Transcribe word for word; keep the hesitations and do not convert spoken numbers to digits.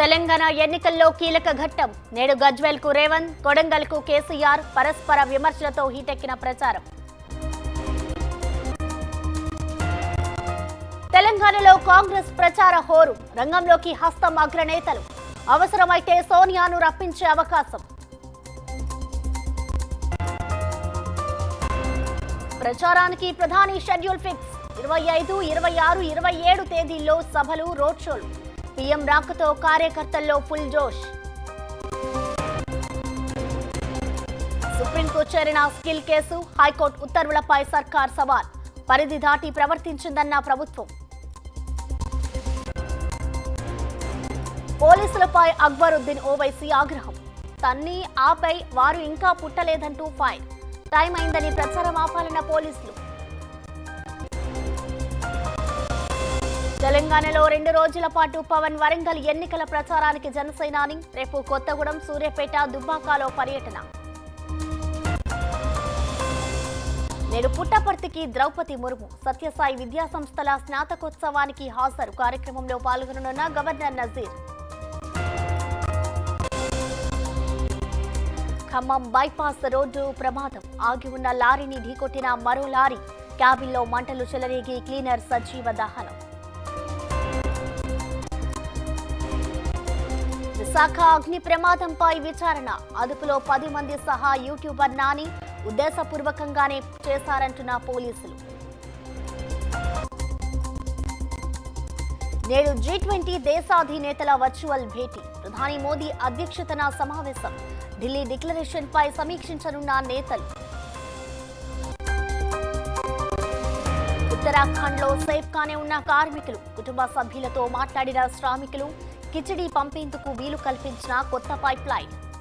తెలంగాణ ఎన్నికల్లో కీలక ఘట్టం. నేడు గజ్వేల్ కు రేవంత్, కొడంగల్ కు కేసీఆర్ పరస్పర విమర్శలతో హీటెక్కిన ప్రచారం. తెలంగాణలో కాంగ్రెస్ ప్రచార హోరు. రంగంలోకి హస్తం అగ్రనేతలు. అవసరమైతే సోనియాను రప్పించే అవకాశం. ప్రచారానికి ప్రధాని షెడ్యూల్ ఫిక్స్. ఇరవై ఐదు, ఇరవై ఆరు, ఇరవై ఏడు తేదీల్లో సభలు, రోడ్ షోలు. పీఎం రాకతో కార్యకర్తల్లో ఫుల్ జోష్. సుప్రీంకు చేరిన స్కిల్ కేసు. హైకోర్టు ఉత్తర్వులపై సర్కార్ సవాల్. పరిధి దాటి ప్రవర్తించిందన్న ప్రభుత్వం. పోలీసులపై అక్బరుద్దీన్ ఓవైసీ ఆగ్రహం. తన్ని ఆపై వారు ఇంకా పుట్టలేదంటూ ఫైర్. టైం అయిందని ప్రచారం ఆపాలన్న పోలీసులు. తెలంగాణలో రెండు రోజుల పాటు పవన్ వరంగల్ ఎన్నికల ప్రచారానికి జనసేనాని. రేపు కొత్తగూడెం, సూర్యాపేట, దుబ్బాకలో పర్యటన. నేడు పుట్టపర్తికి ద్రౌపది ముర్ము. సత్యసాయి విద్యాసంస్థల స్నాతకోత్సవానికి హాజరు. కార్యక్రమంలో పాల్గొననున్న governor Nazeer. Khammam bypass road ప్రమాదం. ఆగి ఉన్న లారీని ఢీకొట్టిన మరో లారీ. క్యాబిన్లో మంటలు చెలరేగి క్లీనర్ సజీవ దహనం. విశాఖ అగ్ని ప్రమాదంపై విచారణ. అదుపులో పది మంది సహా యూట్యూబర్ నాని. ఉద్దేశపూర్వకంగానే చేశారంటున్న పోలీసులు. నేడు జీ ట్వంటీ దేశాధినేతల వర్చువల్ భేటీ. ప్రధాని మోదీ అధ్యక్షతన సమావేశం. ఢిల్లీ డిక్లరేషన్ పై సమీక్షించనున్న నేతలు. ఉత్తరాఖండ్ లో సేఫ్ గానే ఉన్న కార్మికులు. కుటుంబ సభ్యులతో మాట్లాడిన శ్రామికులు. కిచిడి పంపేందుకు వీలు కల్పించిన కొత్త పైప్ లైన్.